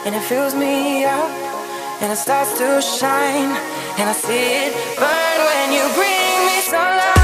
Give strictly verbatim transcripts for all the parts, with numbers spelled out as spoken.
and it fills me up, and it starts to shine, and I see it burn when you bring me sunlight.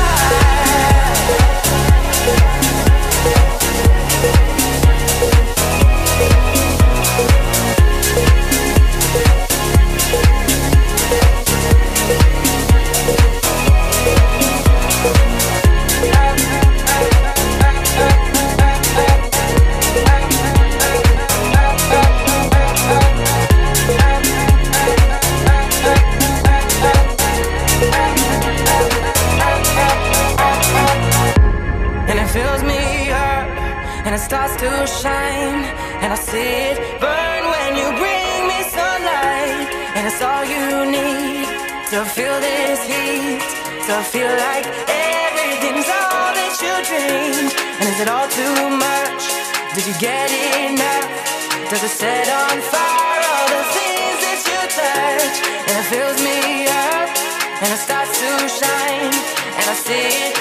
And it starts to shine, and I see it burn when you bring me sunlight. And it's all you need to feel this heat, to feel like everything's all that you dreamed. And is it all too much? Did you get enough? Does it set on fire all the things that you touch? And it fills me up, and it starts to shine, and I see it